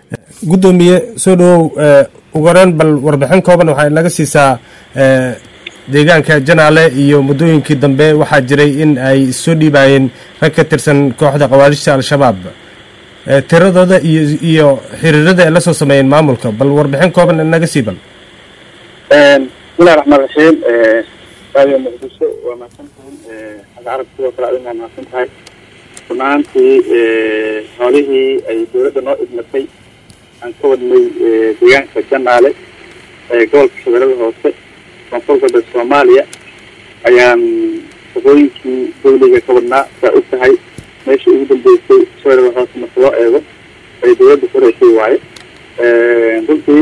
gudoomiye soo dhow ugu horeen bal warbixin kooban waxaa inaga siisaa deegaanka Janaale iyo muddooyinkii dambe waxaa jiray in ay soo dhiibayeen rag ka tirsan kooxda khawaarijta al-shabaab tiradooda iyo xiriirada ay la soo sameeyeen maamulka bal warbixin kooban inaga sii bal bismillaahir rahmaanir rahiim radio muqdisho waa maasantahay carab sidoo kale adina maasantahay runtii howlihii ay dowladda noo idmatay aan ka wadnay deegaanka Janaale gobolka Shabeellaha Hoose koonfurta Soomaaliya ayaan shaqooyinkii dowladda ka wadnaa saa u tahay meeshii ugu dambeysay Shabeellaha Hoose marka loo eego ay dowladda ku reeshay waaye runtii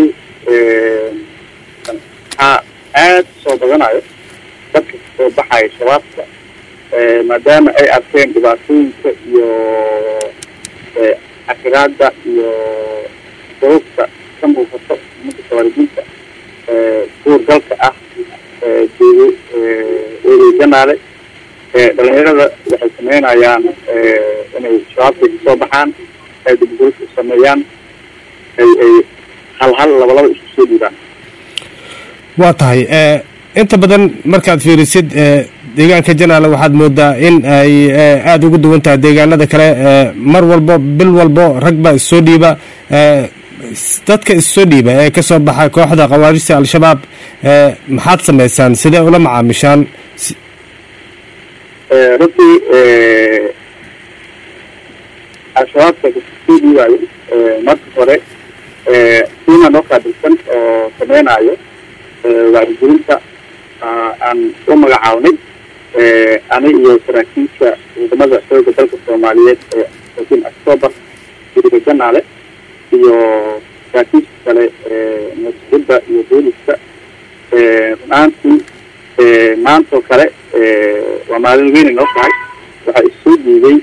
aad soo badanayo dadka soo baxaya shabaabka maadaama ay arkeen dhibaatooyinka iyo akiraada iyo sababta ka muuqato ummadda Soomaaliyeedka suurgalka ah Janaale dhalinyarada waxay sameynayaan inay shabaabka soo baxaan ay dibadda u sameeyaan ay hal laba isku soo dhiibaan waa tahay inta badan markaad fiirisid deegaanka Janaale waxaad moodaa in ay aad ugu duwan tahay deegaanada kale mar walba bil walba rag baa soo dhiiba dadka soo dhiiba ee ka soo baxa kooxda khawaarijta al-shabaab maxaad sameysaan sidee ula macaamishaan runtii al-shabaabka soo dhiibayo marka hore tiima noo qaabilsan oo sameynayo wacyigelinta aan u magacaabnay ani iyo saraakiisha ciidamada xoogga dalka Soomaaliyeed ee October iyo Janaale iyo saraakiisha kale mas'uuliyadda iyo booliska runtii maanta kale waa maalin weyn noo tahay waxaa isoo dhiibay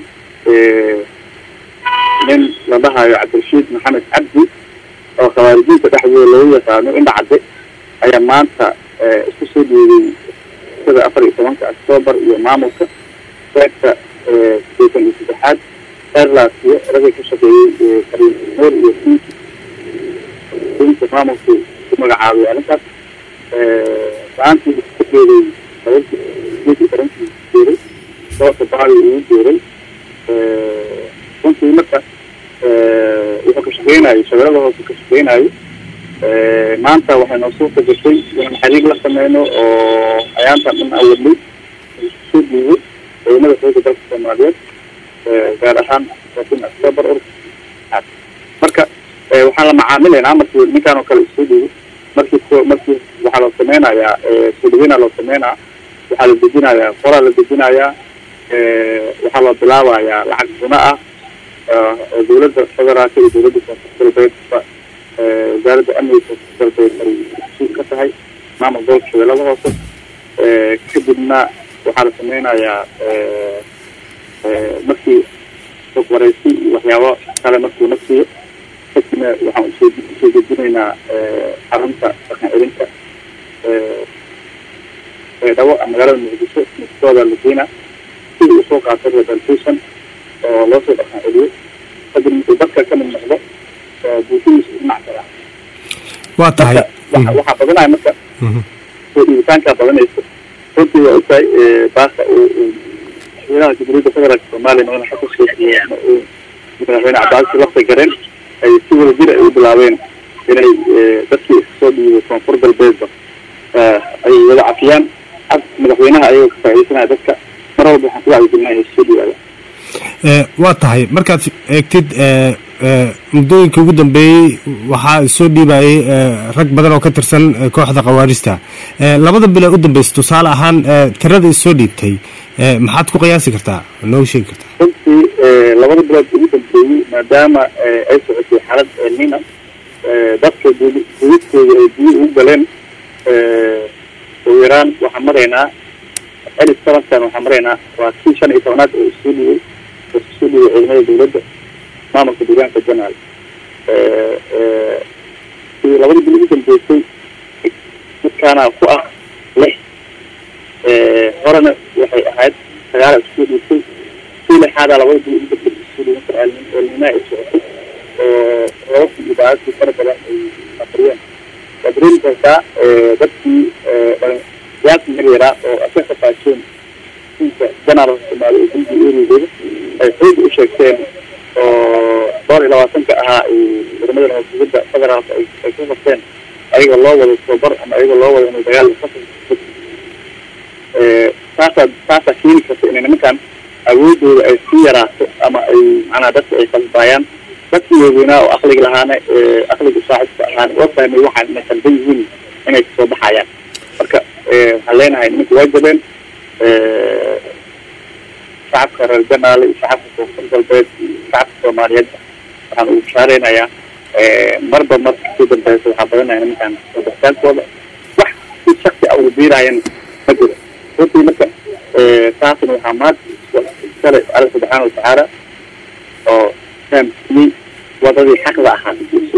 nin la dhahayo Cabdirashiid Maxamed Cabdi oo khawaarijinta dhexdooda loo yaqaano indhacade ayaa maanta isku soo dhiibay sida 14 October iyo maamulka dadka deegaanka saddexaad Airlaas iyo raga ka shaqeeyay Karim Moor iyo inta maamulku ku magacaabay arrintaas maanta isku dhiibay sababta baali uu diray runtii marka wuxuu ka shaqeynayo Shabeellaha Hoose ka shaqeynayo maanta waxay noo soo gashay in xiriir la sameeyno oo ayaantan in awalay soo dhiibay ciidamada xoogga dalka Soomaaliyeed gaar ahaan October marka waxaan la macaamilaynaa markii ninkaan oo kale soo dhiibay markii waxaa loo sameynayaa soo dhiibina loo sameynaa waxaa la dejinayaa qoraal la dejinayaa waxaa loo bilaabayaa lacag guna ah dowladda federaalka iyo dowladda koonfurta wasaaradda amniga dalbeed ay suuq ka tahay maamul gobolka Shabeellaha Hoose kadibna waxaa la sameynayaa markii xog wareysi waxyaabo kale markuu nafsiyo kadibna waxaan usoo dejinaynaa xarunta dhaqan celinta dhawo magaalada Muqdisho mustooda la geena si uu soo qaato rehabilitation oo loo soo dhaqan celiyo kadibna dadka ka mid noqdo buuxiis macdara waa tahay waxa badanay marka soo dhiibitaanka badanaysa runtii waa tahay baasa madaxweynaha Jamhuuriyadda Federaalka Soomaaliya oo xaq u sheegay madaxweyne Cabdi Lafta Gareen ay si wadajir u bilaabeen inay dadkii soo dhiibay koonfur galbeed ay wada cafiyaan madaxweynaha ayuu ka faa'iideysanaya dadka mar walba waxaan ku wacyigelinayaa soo dhiibaya waa tahay markaad eegtid muddooyinka ugu dambeeyey waxaa soo dhiibayay rag badan oo ka tirsan kooxda khawaarijta labada bil u dambeysay tusaale ahaan tirada soo dhiibtay maxaad ku qiyaasi kartaa noo sheegi kartaa runtii labada bilood ugu dambeeyey maadaama ay socotay xaalad elnina dadka guudkooda ay biyo u galeen ugu yaraan waxaan maraynaa ألف سنة كانوا حمرينا وكل سنة إتونات السوري علمية دولة ما مقدرين في الجنال في لغاية بالنسبة للبيتي كان قوة له هرنا وحي أحد سيارة السوري في هذا لغاية بالنسبة للسوري مثل الماء roobabka iyo daadadkii fara badan ay akriyeen waa dareemi kartaa dadkii yaasi yaryara oo ka qafaasheen inta janaal Soomaaliya iyo Ingiriiska ay xoog u sheegteen oo 22 ahaa ciidamada howlgallada federaalka ay ku qabteen ayaga loo wado tababar ama ayaga loo wado inay dagaal ka taasa keeni karta in nimankan awoodooda ay si yaraato ama ay macnaa dadka ay qalbayaan dadkii waaweynaa oo aqliga lahaana aqliga saaxiibka ahaana oo fahmay waxaan inay qalban yihiin inay kasoo baxayaan marka waxaan leenahay nimanka waa jabeen shacabka reer Janaale iyo shacabka koonfur galbeed shacabka Soomaaliyeed waxaan ugu shaareynayaa marba marka ku dambaysa waxaa badanaya nimankan dadkooda wax si shakhsi ah ugu diirayaan ma jiro runtii marka taasina waxaa maanta kale Alle subxaanahu wa tacaala oo saamiyey wadadii xaqda ahaa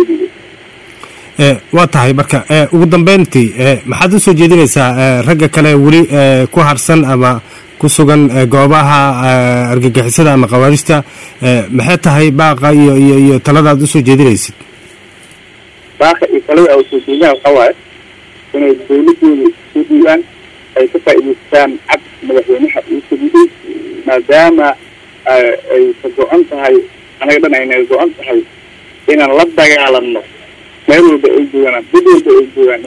waa tahay marka ugu dambeyntii maxaad u soo jeedinaysaa ragga kale weli ku harsan ama ku sugan goobaha argagixisada ama qawaarista maxay tahay baaqa iyo taladaad u soo jeedinaysid baaqa iyo talada oo soo jeedinaa waxaa waaye inay dowladooda soo dhiibaan ay ka faa'iidaystaan cabsi madaxweynaha uu sameeyey maadaama ay ka go-an tahay anaga dhan aynay go-an tahay inaan la dagaalanno meel walba ay joogaan did walba ay joogaan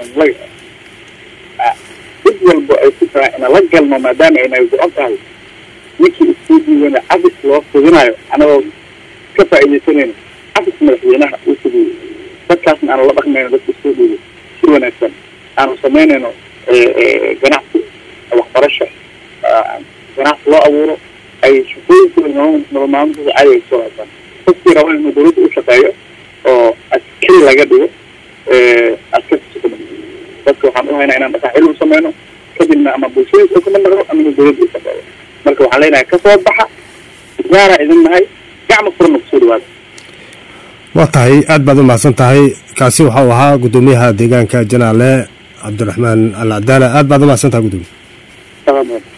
did walba ay ku tahay inaan la galno maadaama aynay go-an tahay ninkii isoo dhiibana cabis loo fudinayo anagoo ka faa'iidaysanayno cabis madaxweynaha uu sameeyey dadkaasna aanu la dhaqmayno dadka isoo dhiibay si wanaagsan aanu samaynayno ganacsi waxbarasho ganacsi loo abuuro ay shaqooyinkooda nolol maalintooda caadi ay soo haystaan dadkii raba inuu dowladda u shaqeeyo oo askari laga dhigo askarta sukuma dadka waxaan u haynaa inaan dhaqan cil u sameyno kadibna ama bulshadiisa kuma naqno ama inuu dowladda u shaqeeyo marka waxaan leenahay kasoo baxa gaara idin nahay gacmo furna kusoo dhawaada waa tahay aad baad u mahadsan tahay kaasi waxa uu ahaa gudoomiyaha deegaanka Janaale Cabdiraxmaan Al Cadaala aad baad u mahadsan tahay gudoomiye